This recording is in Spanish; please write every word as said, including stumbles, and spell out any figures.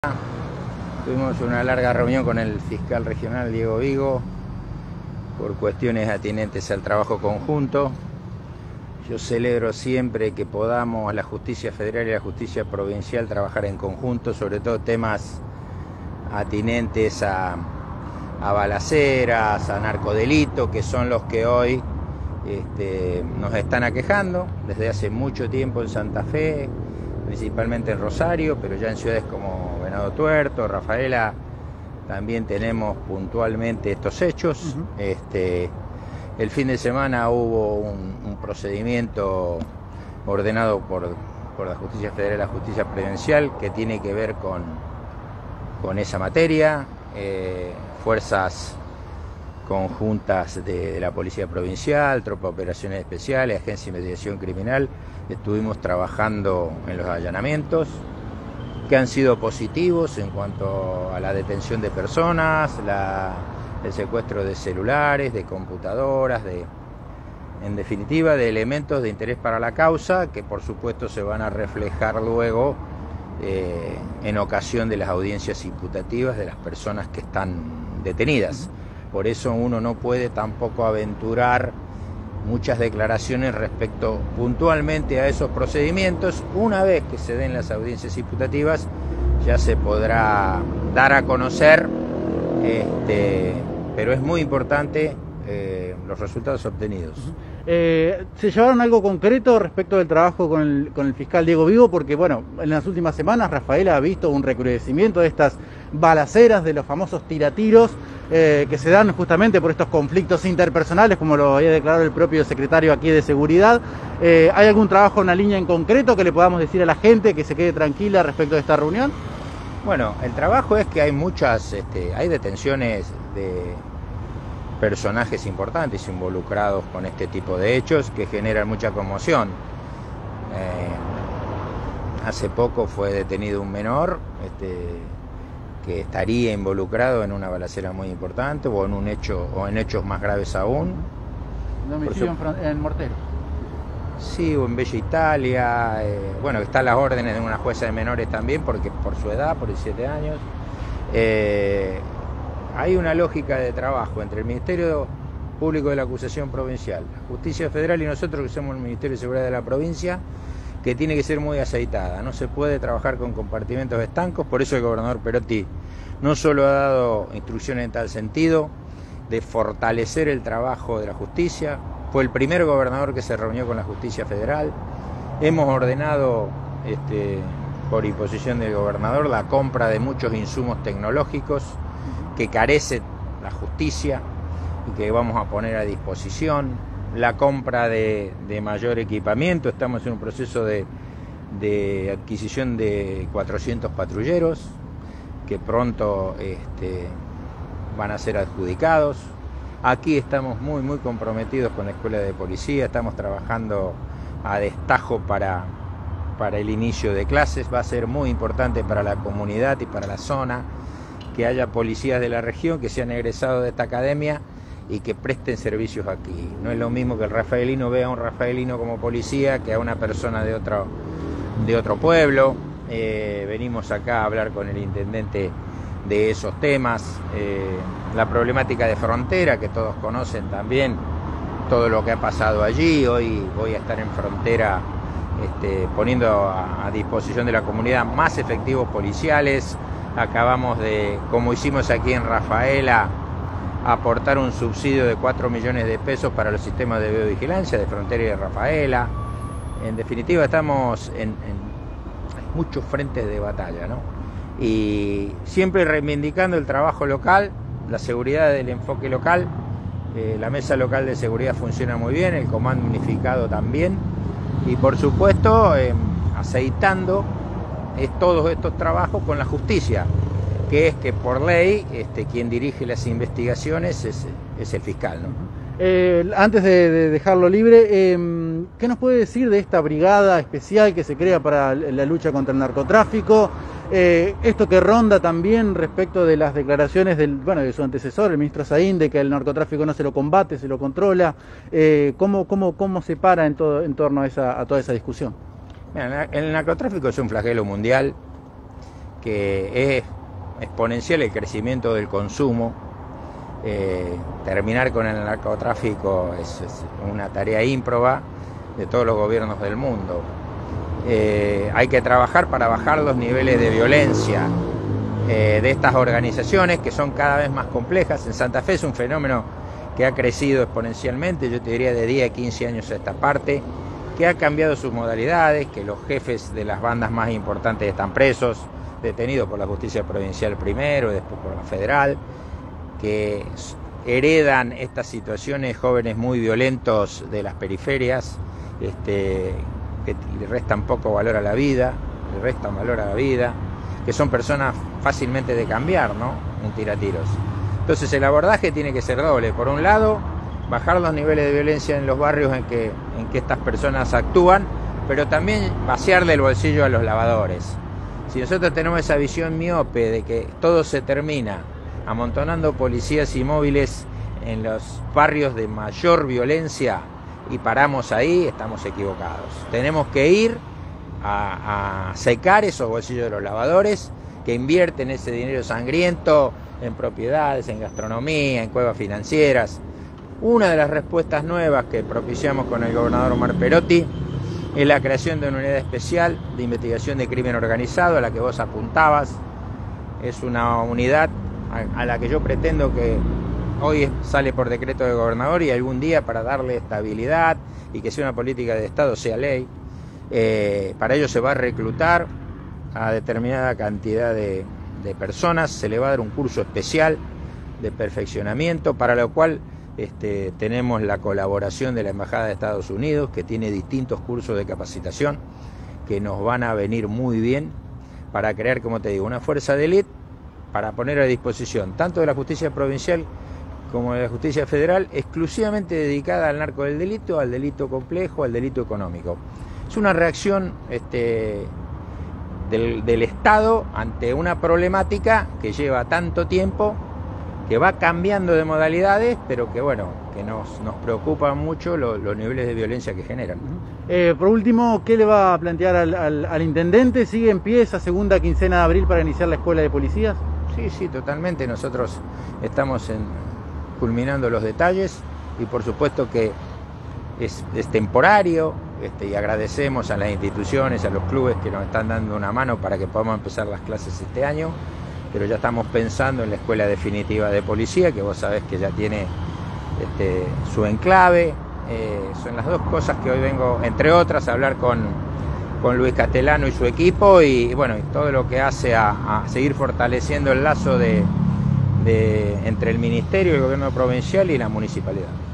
Tuvimos una larga reunión con el fiscal regional Diego Vigo por cuestiones atinentes al trabajo conjunto. Yo celebro siempre que podamos la justicia federal y la justicia provincial trabajar en conjunto, sobre todo temas atinentes a, a balaceras, a narcodelito, que son los que hoy este, nos están aquejando desde hace mucho tiempo en Santa Fe, principalmente en Rosario, pero ya en ciudades como Venado Tuerto, Rafaela, también tenemos puntualmente estos hechos. Uh-huh. Este, el fin de semana hubo un, un procedimiento ordenado por, por la Justicia Federal y la Justicia Provincial que tiene que ver con, con esa materia. Eh, fuerzas conjuntas de, de la Policía Provincial, Tropa de Operaciones Especiales, Agencia de Investigación Criminal, estuvimos trabajando en los allanamientos que han sido positivos en cuanto a la detención de personas, la, el secuestro de celulares, de computadoras, de, en definitiva de elementos de interés para la causa que por supuesto se van a reflejar luego eh, en ocasión de las audiencias imputativas de las personas que están detenidas. Por eso uno no puede tampoco aventurar muchas declaraciones respecto puntualmente a esos procedimientos. Una vez que se den las audiencias imputativas ya se podrá dar a conocer, este, pero es muy importante eh, los resultados obtenidos. Uh-huh. Eh, ¿Se llevaron algo concreto respecto del trabajo con el, con el fiscal Diego Vigo? Porque bueno, en las últimas semanas Rafaela ha visto un recrudecimiento de estas balaceras, de los famosos tiratiros, eh, que se dan justamente por estos conflictos interpersonales, como lo había declarado el propio secretario aquí de Seguridad. Eh, ¿Hay algún trabajo, una línea en concreto que le podamos decir a la gente que se quede tranquila respecto de esta reunión? Bueno, el trabajo es que hay muchas, este, hay detenciones de personajes importantes involucrados con este tipo de hechos que generan mucha conmoción. Eh, hace poco fue detenido un menor este, que estaría involucrado en una balacera muy importante o en un hecho o en hechos más graves aún. ¿Un homicidio en, en Mortero? Sí, o en Bella Italia. Eh, bueno, están las órdenes de una jueza de menores también, porque por su edad, por diecisiete años. Eh, Hay una lógica de trabajo entre el Ministerio Público de la Acusación Provincial, la Justicia Federal y nosotros que somos el Ministerio de Seguridad de la provincia, que tiene que ser muy aceitada. No se puede trabajar con compartimentos estancos, por eso el gobernador Perotti no solo ha dado instrucciones en tal sentido, de fortalecer el trabajo de la justicia, fue el primer gobernador que se reunió con la Justicia Federal, hemos ordenado, este, por imposición del gobernador, la compra de muchos insumos tecnológicos que carece la justicia y que vamos a poner a disposición, la compra de, de mayor equipamiento. Estamos en un proceso de, de adquisición de cuatrocientos patrulleros que pronto este, van a ser adjudicados. Aquí estamos muy muy comprometidos con la Escuela de Policía, estamos trabajando a destajo para, para el inicio de clases. Va a ser muy importante para la comunidad y para la zona que haya policías de la región que se han egresado de esta academia y que presten servicios aquí. No es lo mismo que el rafaelino vea a un rafaelino como policía que a una persona de otro, de otro pueblo. Eh, venimos acá a hablar con el intendente de esos temas, eh, la problemática de frontera que todos conocen también, todo lo que ha pasado allí. Hoy voy a estar en frontera este, poniendo a, a disposición de la comunidad más efectivos policiales. Acabamos de, como hicimos aquí en Rafaela, aportar un subsidio de cuatro millones de pesos para los sistemas de videovigilancia de Frontera y de Rafaela. En definitiva, estamos en, en muchos frentes de batalla, ¿no? Y siempre reivindicando el trabajo local, la seguridad del enfoque local. Eh, la mesa local de seguridad funciona muy bien, el comando unificado también. Y por supuesto, eh, aceitando es todos estos trabajos con la justicia, que es que por ley este, quien dirige las investigaciones es, es el fiscal, ¿no? Eh, antes de, de dejarlo libre, eh, ¿qué nos puede decir de esta brigada especial que se crea para la lucha contra el narcotráfico? Eh, esto que ronda también respecto de las declaraciones del, bueno, de su antecesor, el ministro Saín, de que el narcotráfico no se lo combate, se lo controla. Eh, ¿cómo, cómo, ¿Cómo se para en, todo, en torno a, esa, a toda esa discusión? Mira, el narcotráfico es un flagelo mundial que es exponencial el crecimiento del consumo. Eh, terminar con el narcotráfico es, es una tarea ímproba de todos los gobiernos del mundo. Eh, hay que trabajar para bajar los niveles de violencia eh, de estas organizaciones, que son cada vez más complejas. En Santa Fe es un fenómeno que ha crecido exponencialmente, yo te diría de diez a quince años a esta parte, que ha cambiado sus modalidades, que los jefes de las bandas más importantes están presos, detenidos por la justicia provincial primero y después por la federal, que heredan estas situaciones jóvenes muy violentos de las periferias, este, que le restan poco valor a la vida, le restan valor a la vida, que son personas fácilmente de cambiar, ¿no?, en tiratiros. Entonces el abordaje tiene que ser doble. Por un lado, bajar los niveles de violencia en los barrios en que, en que estas personas actúan, pero también vaciarle el bolsillo a los lavadores. Si nosotros tenemos esa visión miope de que todo se termina amontonando policías y móviles en los barrios de mayor violencia y paramos ahí, estamos equivocados. Tenemos que ir a, a secar esos bolsillos de los lavadores, que invierten ese dinero sangriento en propiedades, en gastronomía, en cuevas financieras. Una de las respuestas nuevas que propiciamos con el gobernador Omar Perotti es la creación de una unidad especial de investigación de crimen organizado, a la que vos apuntabas. Es una unidad a la que yo pretendo que hoy sale por decreto del gobernador y algún día, para darle estabilidad y que sea una política de Estado, sea ley. Eh, para ello se va a reclutar a determinada cantidad de, de personas, se le va a dar un curso especial de perfeccionamiento, para lo cual este, tenemos la colaboración de la Embajada de Estados Unidos, que tiene distintos cursos de capacitación que nos van a venir muy bien para crear, como te digo, una fuerza de élite, para poner a disposición tanto de la justicia provincial como de la justicia federal, exclusivamente dedicada al narco del delito, al delito complejo, al delito económico. Es una reacción este, del, del Estado ante una problemática que lleva tanto tiempo, que va cambiando de modalidades, pero que bueno, que nos, nos preocupa mucho lo, los niveles de violencia que generan. Eh, por último, ¿qué le va a plantear al, al, al intendente? ¿Sigue en pie esa segunda quincena de abril para iniciar la escuela de policías? Sí, sí, totalmente. Nosotros estamos en, culminando los detalles y por supuesto que es, es temporario, este, y agradecemos a las instituciones, a los clubes que nos están dando una mano para que podamos empezar las clases este año, pero ya estamos pensando en la escuela definitiva de policía, que vos sabés que ya tiene este, su enclave. Eh, son las dos cosas que hoy vengo, entre otras, a hablar con, con Luis Castellano y su equipo, y, y bueno, y todo lo que hace a, a seguir fortaleciendo el lazo de, de, entre el Ministerio, el Gobierno provincial y la Municipalidad.